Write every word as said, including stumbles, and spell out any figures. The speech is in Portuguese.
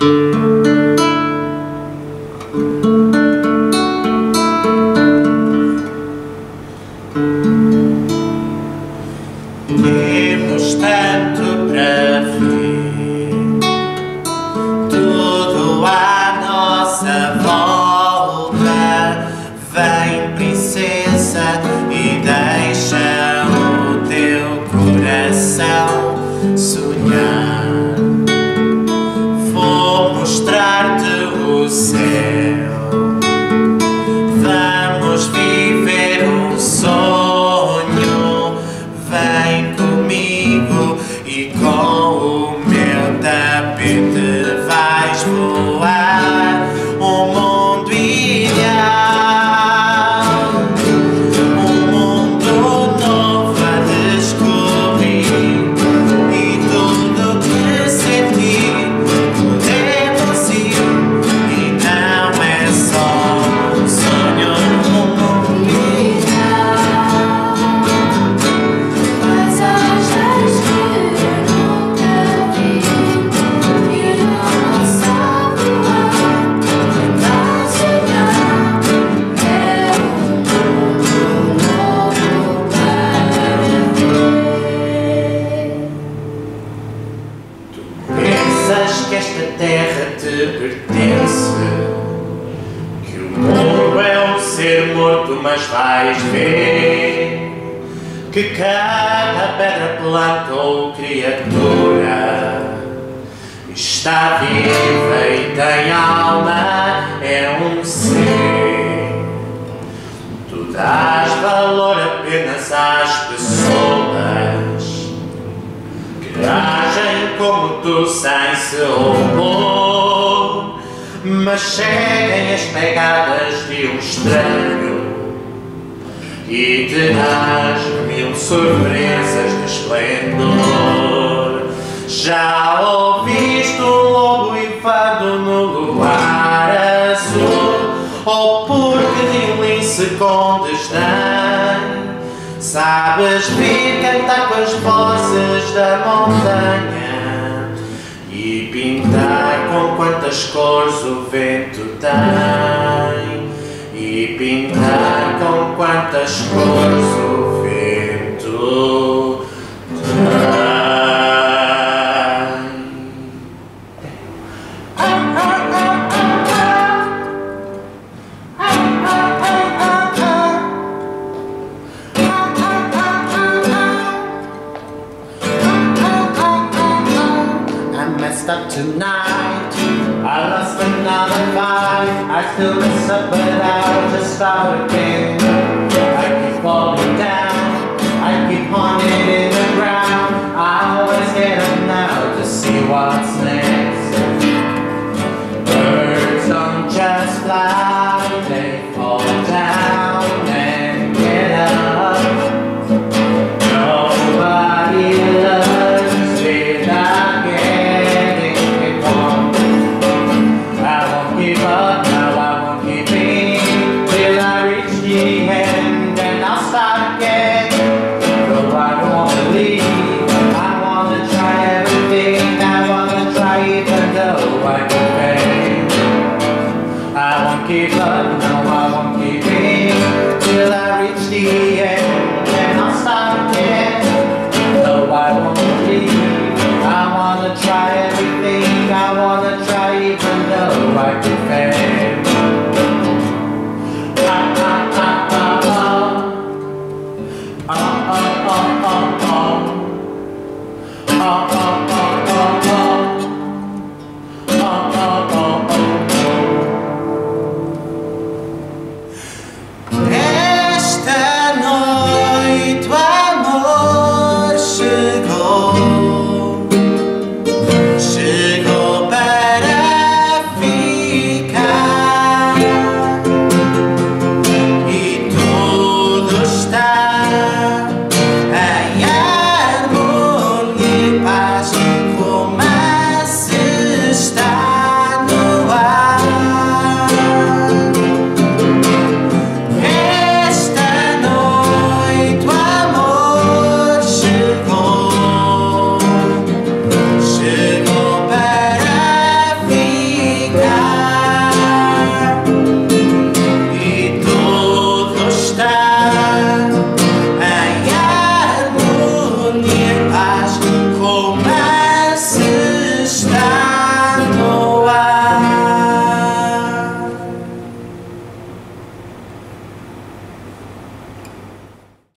Temos tanto para ver, tudo à nossa volta. Vem, princesa, e deixa o teu coração sonhar. Vou mostrar-te o céu, vamos viver um sonho. Vem comigo e com o meu tapete vais voar um mundo ideal, um mundo novo a descobrir, e tudo que sentir podemos ir, e não é só um sonho, um mundo ideal. Pensas que esta terra te pertence, que o mundo é um ser morto, mas vais ver que cada pedra, planta ou criatura está viva e tem alma, é um ser. Tu dás valor apenas às pessoas que agem como tu sem se opor, mas seguem as pegadas de um estranho e terás mil surpresas de esplendor. Já ouviste um lobo uivando no luar azul, ou porque de um lince com desdém sabes vir cantar com as vozes da montanha e pintar com quantas cores o vento tem, e pintar com quantas cores o vento tem. Up tonight, I lost another fight. I still mess up, but I'll just start again. I keep falling down, I keep haunted in the ground. I always get up now to see what's next. Birds don't just fly, they fall down and get up. Nobody loves without getting it wrong. I won't give up, now I won't give in, till I reach the end and I'll start again. Though I wanna leave, I wanna try everything, I wanna try even though I can fail. I won't give up, no I won't give in, till I reach the end and I'll start again. Though I won't leave, I wanna try everything, I wanna try even though I can fail. Ah, ah, ah, ah, ah. Ah, ah, ah, ah, ah. Ah, ah, ah, ah, ah. Ah, ah, ah, ah, ah. Esta noite o amor chegou, chegou para ficar, e tudo está em harmonia e paz.